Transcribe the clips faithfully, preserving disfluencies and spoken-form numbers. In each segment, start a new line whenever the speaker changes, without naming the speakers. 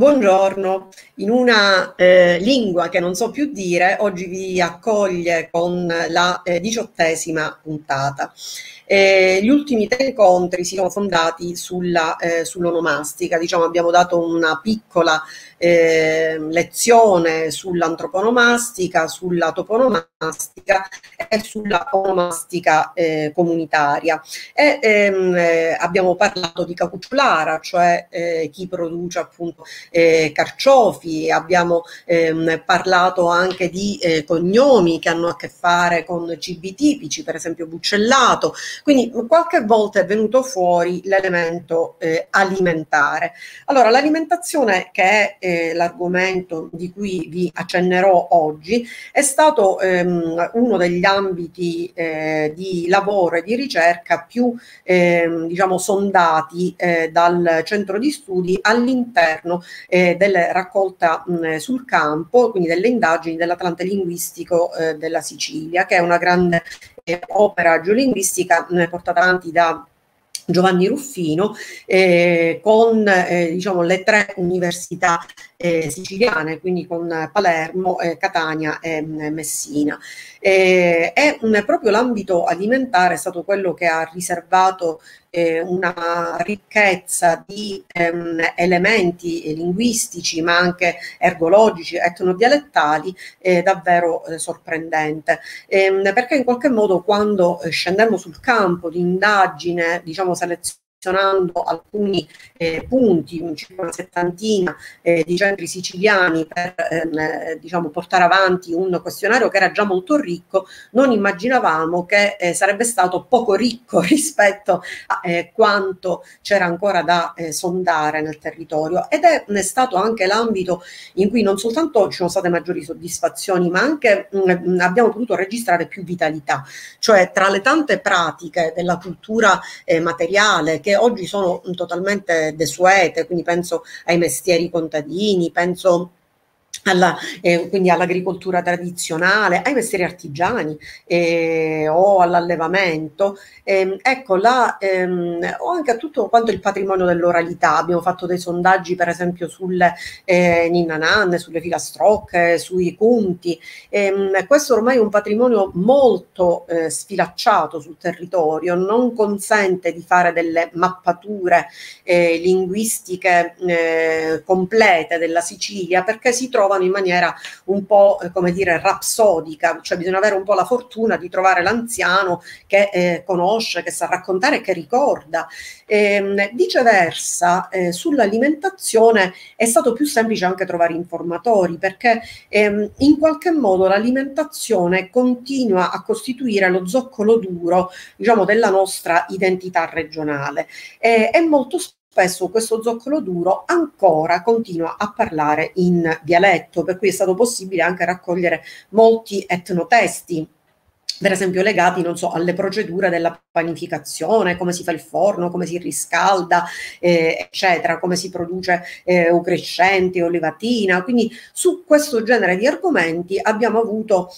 Buongiorno, in una eh, lingua che non so più dire, oggi vi accoglie con la eh, diciottesima puntata. Eh, gli ultimi tre incontri si sono fondati sulla, eh, sull'onomastica, diciamo abbiamo dato una piccola eh, lezione sull'antroponomastica, sulla toponomastica e sulla onomastica eh, comunitaria e ehm, eh, abbiamo parlato di cacucciulara, cioè eh, chi produce appunto eh, carciofi, abbiamo ehm, parlato anche di eh, cognomi che hanno a che fare con cibi tipici, per esempio buccellato, quindi qualche volta è venuto fuori l'elemento eh, alimentare. Allora, l'alimentazione, che è eh, l'argomento di cui vi accennerò oggi, è stato ehm, uno degli ambiti eh, di lavoro e di ricerca più ehm, diciamo sondati eh, dal centro di studi all'interno eh, della raccolta mh, sul campo, quindi delle indagini dell'Atlante linguistico eh, della Sicilia, che è una grande eh, opera geolinguistica mh, portata avanti da Giovanni Ruffino eh, con eh, diciamo, le tre università eh, siciliane, quindi con Palermo, eh, Catania e mh, Messina. Eh, è mh, proprio l'ambito alimentare è stato quello che ha riservato eh, una ricchezza di ehm, elementi linguistici, ma anche ergologici, etnodialettali, eh, davvero eh, sorprendente. Ehm, perché in qualche modo quando eh, scendemmo sul campo di indagine, diciamo selezionando alcuni eh, punti, circa una settantina eh, di centri siciliani per ehm, eh, diciamo, portare avanti un questionario che era già molto ricco, non immaginavamo che eh, sarebbe stato poco ricco rispetto a eh, quanto c'era ancora da eh, sondare nel territorio, ed è, è stato anche l'ambito in cui non soltanto ci sono state maggiori soddisfazioni, ma anche mh, abbiamo potuto registrare più vitalità, cioè tra le tante pratiche della cultura eh, materiale che oggi sono mh, totalmente desuete, quindi penso ai mestieri contadini, penso alla, eh, quindi all'agricoltura tradizionale, ai mestieri artigiani eh, o all'allevamento, ehm, ecco, la, ehm, o anche a tutto quanto il patrimonio dell'oralità. Abbiamo fatto dei sondaggi per esempio sulle eh, ninna nanne, sulle filastrocche, sui conti. Ehm, questo ormai è un patrimonio molto eh, sfilacciato sul territorio, non consente di fare delle mappature eh, linguistiche eh, complete della Sicilia, perché si trovano in maniera un po' eh, come dire rapsodica, cioè bisogna avere un po' la fortuna di trovare l'anziano che eh, conosce, che sa raccontare e che ricorda. Ehm, viceversa, eh, sull'alimentazione è stato più semplice anche trovare informatori, perché ehm, in qualche modo l'alimentazione continua a costituire lo zoccolo duro, diciamo, della nostra identità regionale eh, e molto spesso Spesso questo zoccolo duro ancora continua a parlare in dialetto, per cui è stato possibile anche raccogliere molti etnotesti, per esempio legati, non so, alle procedure della panificazione, come si fa il forno, come si riscalda, eh, eccetera, come si produce eh, o crescente, o levatina. Quindi su questo genere di argomenti abbiamo avuto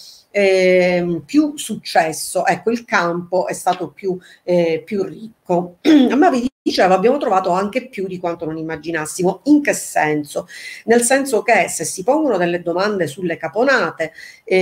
eh, più successo, ecco, il campo è stato più, eh, più ricco. Ma vi dicevo, abbiamo trovato anche più di quanto non immaginassimo. In che senso? Nel senso che se si pongono delle domande sulle caponate,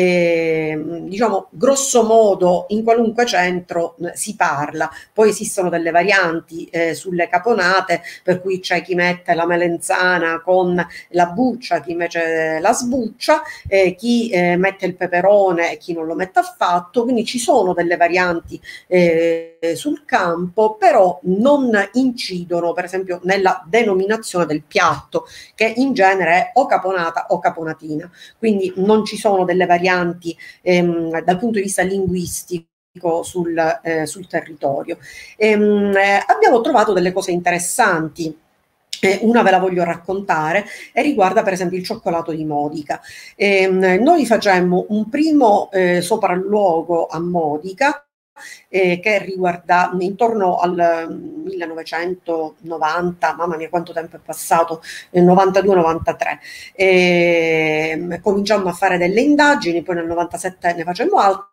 eh, diciamo grosso modo in qualunque centro eh, si parla, poi esistono delle varianti eh, sulle caponate, per cui c'è chi mette la melenzana con la buccia, chi invece la sbuccia, eh, chi eh, mette il peperone e chi non lo mette affatto, quindi ci sono delle varianti eh, sul campo, però non incidono per esempio nella denominazione del piatto, che in genere è o caponata o caponatina, quindi non ci sono delle varianti ehm, dal punto di vista linguistico sul, eh, sul territorio. Ehm, eh, abbiamo trovato delle cose interessanti. Eh, una ve la voglio raccontare e riguarda per esempio il cioccolato di Modica. Ehm, noi facemmo un primo eh, sopralluogo a Modica eh, che riguarda intorno al millenovecentonovanta, mamma mia quanto tempo è passato, nel novantadue novantatré. Eh, cominciammo a fare delle indagini, poi nel novantasette ne facemmo altre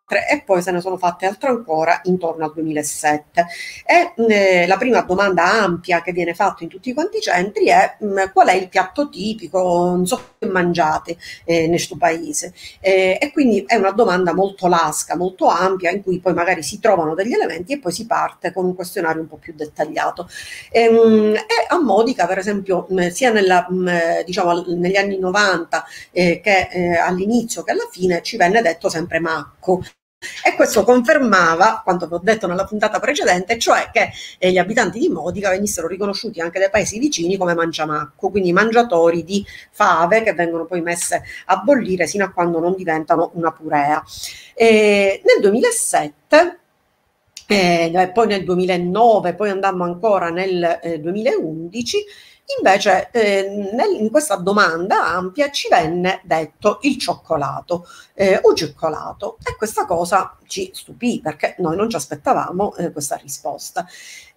e poi se ne sono fatte altre ancora intorno al duemilasette. E eh, la prima domanda ampia che viene fatta in tutti quanti i centri è mh, qual è il piatto tipico, non so che mangiate eh, nel suo paese. Eh, e quindi è una domanda molto lasca, molto ampia, in cui poi magari si trovano degli elementi e poi si parte con un questionario un po' più dettagliato. Ehm, e a Modica, per esempio, mh, sia nella, mh, diciamo, negli anni novanta eh, che eh, all'inizio che alla fine ci venne detto sempre Macco. E questo confermava quanto vi ho detto nella puntata precedente, cioè che eh, gli abitanti di Modica venissero riconosciuti anche dai paesi vicini come mangiamacco, quindi mangiatori di fave che vengono poi messe a bollire sino a quando non diventano una purea. E nel duemilasette eh, poi nel duemilanove, poi andammo ancora nel eh, duemilaundici, invece eh, nel, in questa domanda ampia ci venne detto il cioccolato eh, o cioccolato, e questa cosa ci stupì perché noi non ci aspettavamo eh, questa risposta.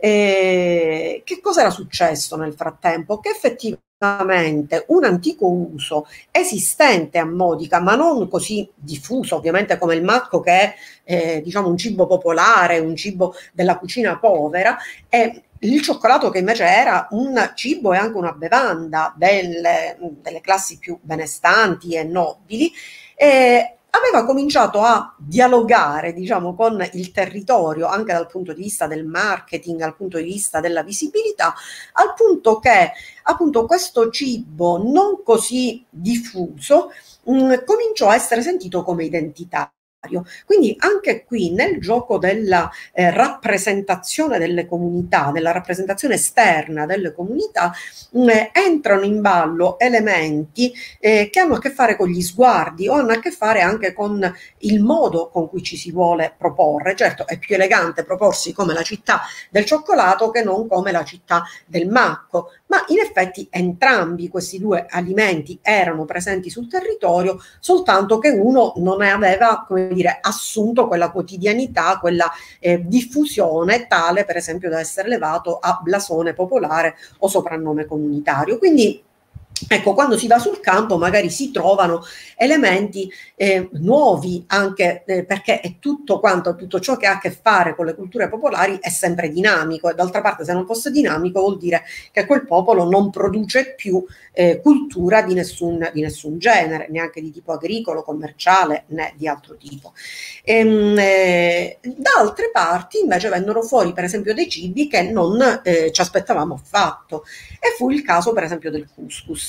Eh, che cosa era successo nel frattempo? Che effettivamente un antico uso esistente a Modica, ma non così diffuso ovviamente come il macco, che è eh, diciamo un cibo popolare, un cibo della cucina povera, e il cioccolato che invece era un cibo e anche una bevanda delle, delle classi più benestanti e nobili, eh, aveva cominciato a dialogare, diciamo, con il territorio anche dal punto di vista del marketing, dal punto di vista della visibilità, al punto che appunto questo cibo non così diffuso mh, cominciò a essere sentito come identitario. Quindi anche qui nel gioco della eh, rappresentazione delle comunità, della rappresentazione esterna delle comunità, mh, entrano in ballo elementi eh, che hanno a che fare con gli sguardi o hanno a che fare anche con il modo con cui ci si vuole proporre. Certo, è più elegante proporsi come la città del cioccolato che non come la città del macco, ma in effetti entrambi questi due alimenti erano presenti sul territorio, soltanto che uno non aveva, come dire, assunto quella quotidianità, quella eh, diffusione tale per esempio da essere elevato a blasone popolare o soprannome comunitario. Quindi ecco, quando si va sul campo magari si trovano elementi eh, nuovi, anche eh, perché è tutto quanto, tutto ciò che ha a che fare con le culture popolari è sempre dinamico, e d'altra parte se non fosse dinamico vuol dire che quel popolo non produce più eh, cultura di nessun, di nessun genere, neanche di tipo agricolo, commerciale, né di altro tipo. Ehm, eh, da altre parti invece vennero fuori per esempio dei cibi che non eh, ci aspettavamo affatto, e fu il caso per esempio del couscous.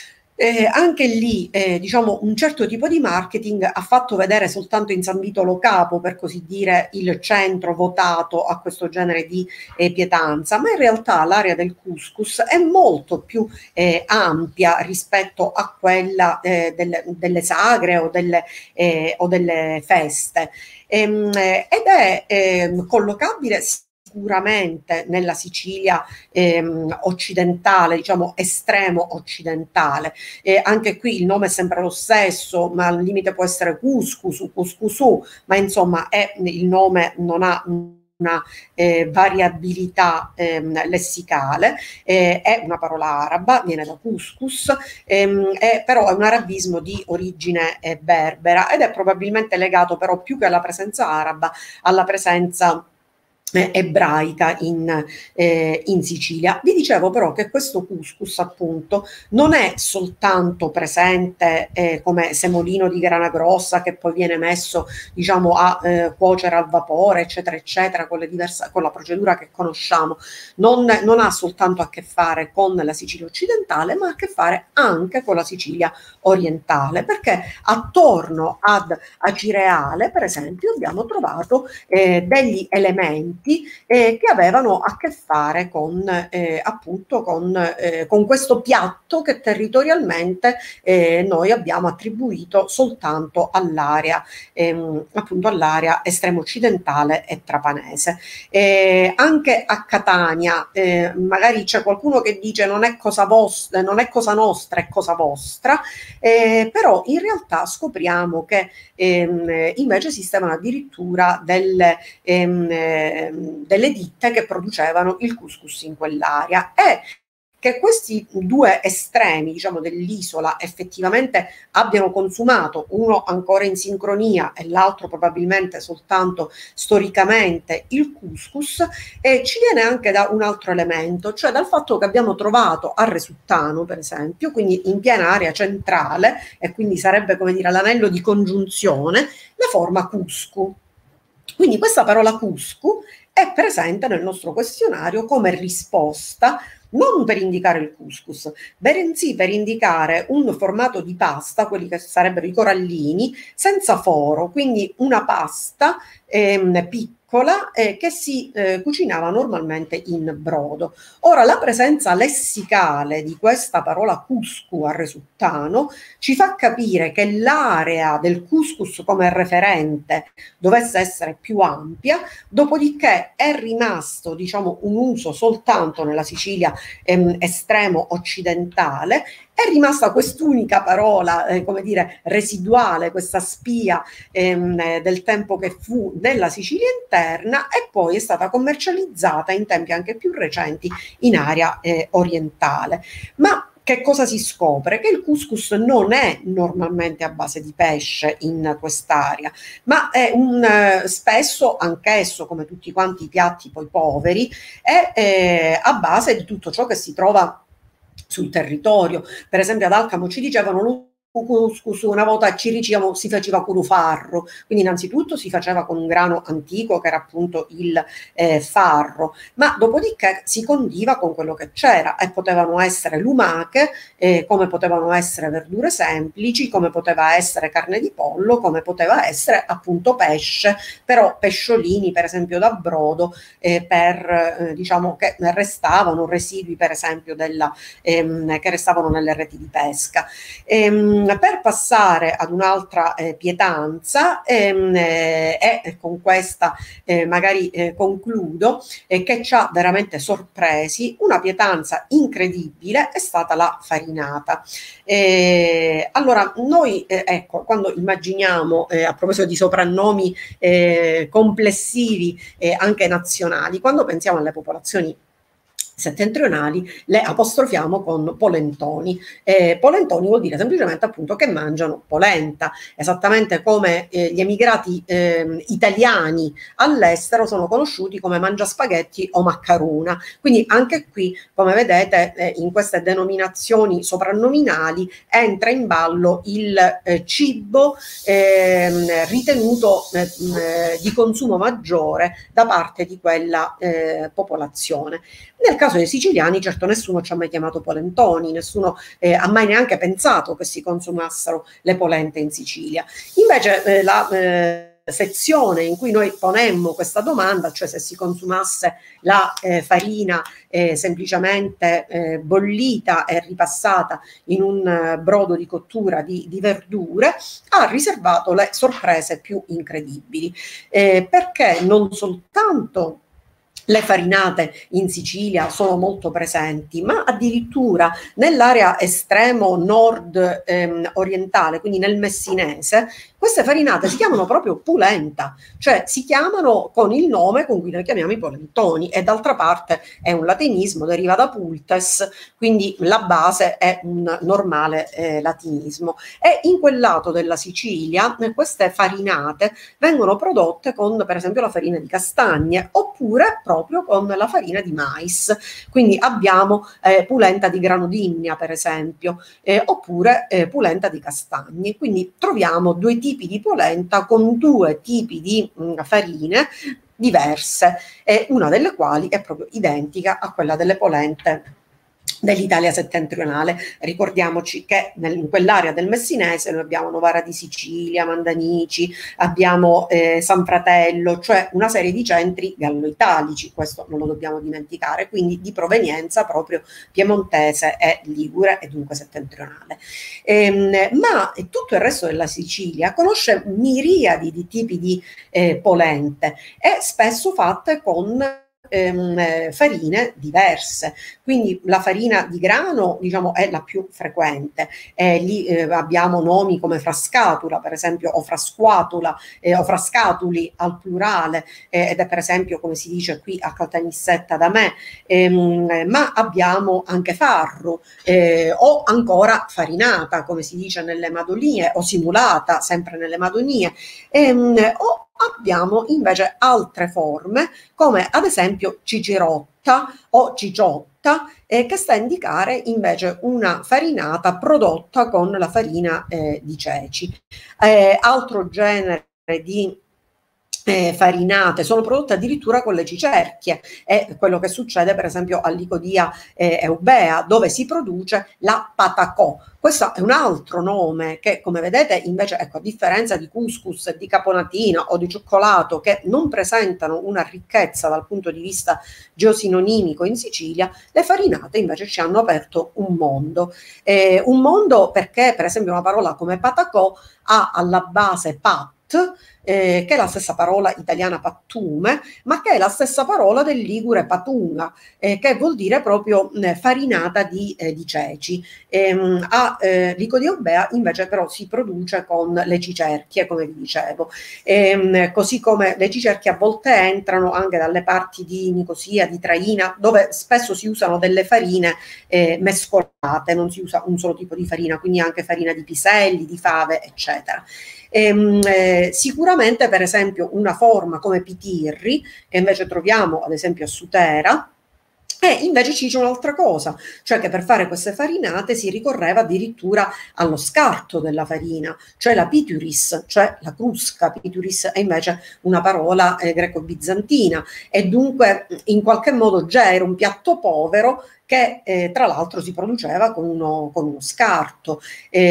Eh, anche lì, eh, diciamo, un certo tipo di marketing ha fatto vedere soltanto in San Vito Lo Capo, per così dire, il centro votato a questo genere di eh, pietanza, ma in realtà l'area del couscous è molto più eh, ampia rispetto a quella eh, delle, delle sagre o delle, eh, o delle feste, ehm, ed è ehm, collocabile sicuramente nella Sicilia ehm, occidentale, diciamo estremo occidentale. E anche qui il nome è sempre lo stesso, ma al limite può essere couscous, couscousù, ma insomma è, il nome non ha una eh, variabilità ehm, lessicale, eh, è una parola araba, viene da couscous, ehm, è, però è un arabismo di origine eh, berbera, ed è probabilmente legato però più che alla presenza araba, alla presenza Eh, ebraica in, eh, in Sicilia. Vi dicevo però che questo couscous appunto non è soltanto presente eh, come semolino di grana grossa che poi viene messo diciamo a eh, cuocere al vapore eccetera eccetera con, le diverse, con la procedura che conosciamo, non, non ha soltanto a che fare con la Sicilia occidentale, ma ha a che fare anche con la Sicilia orientale, perché attorno ad Acireale per esempio abbiamo trovato eh, degli elementi Eh, che avevano a che fare con eh, appunto con, eh, con questo piatto che territorialmente eh, noi abbiamo attribuito soltanto all'area ehm, appunto all'area estremo occidentale e trapanese. Eh, anche a Catania eh, magari c'è qualcuno che dice non è cosa vostra, non è cosa nostra, è cosa vostra, eh, però in realtà scopriamo che ehm, invece esistevano addirittura delle ehm, delle ditte che producevano il couscous in quell'area, e che questi due estremi, diciamo, dell'isola effettivamente abbiano consumato, uno ancora in sincronia e l'altro probabilmente soltanto storicamente, il couscous, eh, ci viene anche da un altro elemento, cioè dal fatto che abbiamo trovato a Resuttano, per esempio, quindi in piena area centrale, e quindi sarebbe, come dire, l'anello di congiunzione, la forma cuscu. Quindi questa parola cuscu è presente nel nostro questionario come risposta non per indicare il couscous, bensì per indicare un formato di pasta, quelli che sarebbero i corallini, senza foro, quindi una pasta ehm, piccola eh, che si eh, cucinava normalmente in brodo. Ora, la presenza lessicale di questa parola cuscu a Resuttano ci fa capire che l'area del couscous come referente dovesse essere più ampia, dopodiché è rimasto, diciamo, un uso soltanto nella Sicilia ehm, estremo occidentale, è rimasta quest'unica parola, eh, come dire, residuale, questa spia ehm, del tempo che fu nella Sicilia interna, e poi è stata commercializzata in tempi anche più recenti in area eh, orientale. Ma che cosa si scopre? Che il couscous non è normalmente a base di pesce in quest'area, ma è un eh, spesso anch'esso, come tutti quanti i piatti poi poveri, è eh, a base di tutto ciò che si trova sul territorio. Per esempio ad Alcamo ci dicevano lo couscous una volta ci dicevamo si faceva con farro, quindi innanzitutto si faceva con un grano antico che era appunto il eh, farro, ma dopodiché si condiva con quello che c'era, e potevano essere lumache, eh, come potevano essere verdure semplici, come poteva essere carne di pollo, come poteva essere appunto pesce, però pesciolini per esempio da brodo, eh, per eh, diciamo che restavano residui per esempio della, ehm, che restavano nelle reti di pesca. Ehm, per passare ad un'altra eh, pietanza, ehm, eh, e con questa eh, magari eh, concludo, eh, che ci ha veramente sorpresi, una pietanza incredibile è stata la farinata. Eh, allora, noi, eh, ecco, quando immaginiamo, eh, a proposito di soprannomi eh, complessivi eh, anche nazionali, quando pensiamo alle popolazioni settentrionali, le apostrofiamo con polentoni. Eh, polentoni vuol dire semplicemente appunto che mangiano polenta, esattamente come eh, gli emigrati eh, italiani all'estero sono conosciuti come mangiaspaghetti o maccaruna. Quindi anche qui, come vedete, eh, in queste denominazioni soprannominali entra in ballo il eh, cibo eh, ritenuto eh, di consumo maggiore da parte di quella eh, popolazione. Nel caso dei siciliani, certo, nessuno ci ha mai chiamato polentoni, nessuno eh, ha mai neanche pensato che si consumassero le polente in Sicilia. Invece eh, la eh, sezione in cui noi ponemmo questa domanda, cioè se si consumasse la eh, farina eh, semplicemente eh, bollita e ripassata in un eh, brodo di cottura di, di verdure, ha riservato le sorprese più incredibili, eh, perché non soltanto le farinate in Sicilia sono molto presenti, ma addirittura nell'area estremo nord ehm, orientale, quindi nel messinese, queste farinate si chiamano proprio polenta, cioè si chiamano con il nome con cui noi chiamiamo i polentoni, e d'altra parte è un latinismo, deriva da pultes, quindi la base è un normale eh, latinismo. E in quel lato della Sicilia eh, queste farinate vengono prodotte con per esempio la farina di castagne, oppure proprio con la farina di mais, quindi abbiamo eh, polenta di grano d'innia per esempio, eh, oppure eh, polenta di castagne, quindi troviamo due tipi di polenta con due tipi di mh, farine diverse, e una delle quali è proprio identica a quella delle polente dell'Italia settentrionale. Ricordiamoci che nel, in quell'area del messinese noi abbiamo Novara di Sicilia, Mandanici, abbiamo eh, San Fratello, cioè una serie di centri gallo-italici, questo non lo dobbiamo dimenticare, quindi di provenienza proprio piemontese e ligure, e dunque settentrionale. Ehm, ma tutto il resto della Sicilia conosce miriadi di tipi di eh, polente, e spesso fatte con ehm, eh, farine diverse. Quindi la farina di grano, diciamo, è la più frequente. Eh, lì eh, abbiamo nomi come frascatula, per esempio, o frasquatula, eh, o frascatuli al plurale, eh, ed è per esempio, come si dice qui a Caltanissetta da me, ehm, ma abbiamo anche farro, eh, o ancora farinata, come si dice nelle madonie, o simulata, sempre nelle madonie, ehm, o abbiamo invece altre forme, come ad esempio cigirotta o ciciotta, eh, che sta a indicare invece una farinata prodotta con la farina eh, di ceci. Eh, altro genere di Eh, farinate sono prodotte addirittura con le cicerchie, è quello che succede per esempio all'Icodia eh, Eubea, dove si produce la patacò. Questo è un altro nome che, come vedete, invece, ecco, a differenza di couscous, di caponatina o di cioccolato, che non presentano una ricchezza dal punto di vista geosinonimico in Sicilia, le farinate invece ci hanno aperto un mondo. Eh, un mondo perché, per esempio, una parola come patacò ha alla base pat, eh, che è la stessa parola italiana pattume, ma che è la stessa parola del ligure patunga, eh, che vuol dire proprio eh, farinata di, eh, di ceci. Ehm, a eh, Lico di Eubea invece però si produce con le cicerchie, come vi dicevo. Ehm, così come le cicerchie a volte entrano anche dalle parti di Nicosia, di Traina, dove spesso si usano delle farine eh, mescolate, non si usa un solo tipo di farina, quindi anche farina di piselli, di fave, eccetera. Ehm, eh, sicuramente, per esempio, una forma come pitirri, che invece troviamo ad esempio a Sutera, e invece ci dice un'altra cosa, cioè che per fare queste farinate si ricorreva addirittura allo scarto della farina, cioè la pituris, cioè la crusca. Pituris è invece una parola eh, greco-bizantina, e dunque in qualche modo già era un piatto povero che eh, tra l'altro si produceva con uno, con uno scarto,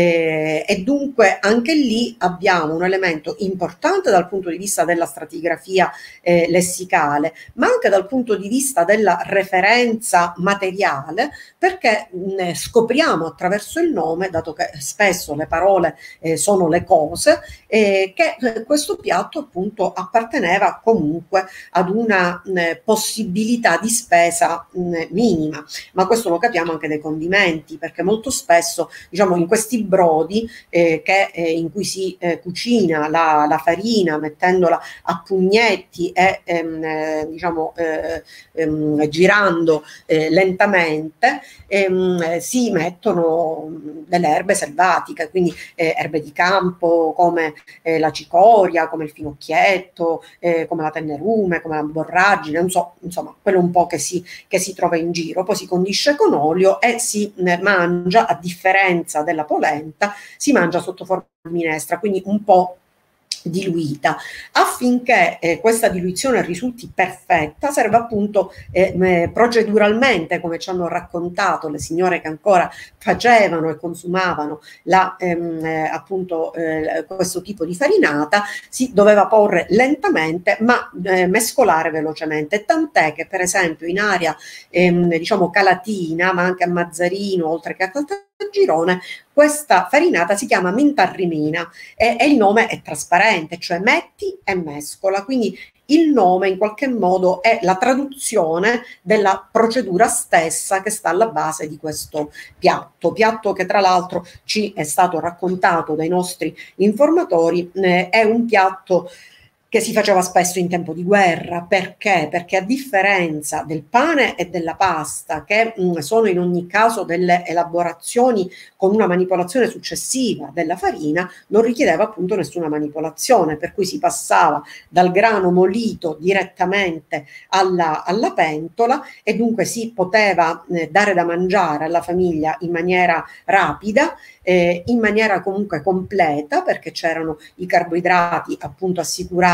eh, e dunque anche lì abbiamo un elemento importante dal punto di vista della stratigrafia eh, lessicale, ma anche dal punto di vista della referenza materiale, perché mh, scopriamo attraverso il nome, dato che spesso le parole eh, sono le cose, eh, che eh, questo piatto appunto apparteneva comunque ad una mh, possibilità di spesa mh, minima. Ma questo lo capiamo anche dai condimenti, perché molto spesso, diciamo, in questi brodi eh, che, eh, in cui si eh, cucina la, la farina mettendola a pugnetti e ehm, eh, diciamo eh, ehm, girando eh, lentamente, ehm, si mettono delle erbe selvatiche, quindi eh, erbe di campo come eh, la cicoria, come il finocchietto, eh, come la tennerume, come la borragine, non so, insomma, quello un po' che si, che si trova in giro. Poi si condisce con olio e si eh, mangia, a differenza della polenta, si mangia sotto forma di minestra, quindi un po' diluita. Affinché eh, questa diluizione risulti perfetta, serve appunto eh, proceduralmente, come ci hanno raccontato le signore che ancora facevano e consumavano la, ehm, eh, appunto eh, questo tipo di farinata, si doveva porre lentamente ma eh, mescolare velocemente, tant'è che per esempio in area ehm, diciamo calatina, ma anche a Mazzarino oltre che a Caltagirone, questa farinata si chiama mintarrimina e, e il nome è trasparente, cioè metti e mescola, quindi il nome in qualche modo è la traduzione della procedura stessa che sta alla base di questo piatto, piatto che tra l'altro ci è stato raccontato dai nostri informatori, eh, è un piatto che si faceva spesso in tempo di guerra. Perché? Perché a differenza del pane e della pasta, che mh, sono in ogni caso delle elaborazioni con una manipolazione successiva della farina, non richiedeva appunto nessuna manipolazione, per cui si passava dal grano molito direttamente alla, alla pentola, e dunque si poteva eh, dare da mangiare alla famiglia in maniera rapida, eh, in maniera comunque completa, perché c'erano i carboidrati appunto assicurati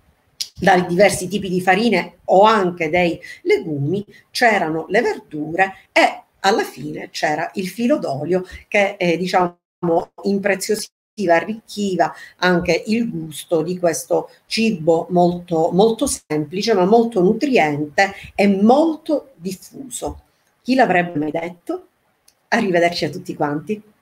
dai diversi tipi di farine o anche dei legumi, c'erano le verdure e alla fine c'era il filo d'olio che eh, diciamo impreziosiva, arricchiva anche il gusto di questo cibo molto, molto semplice ma molto nutriente e molto diffuso. Chi l'avrebbe mai detto? Arrivederci a tutti quanti.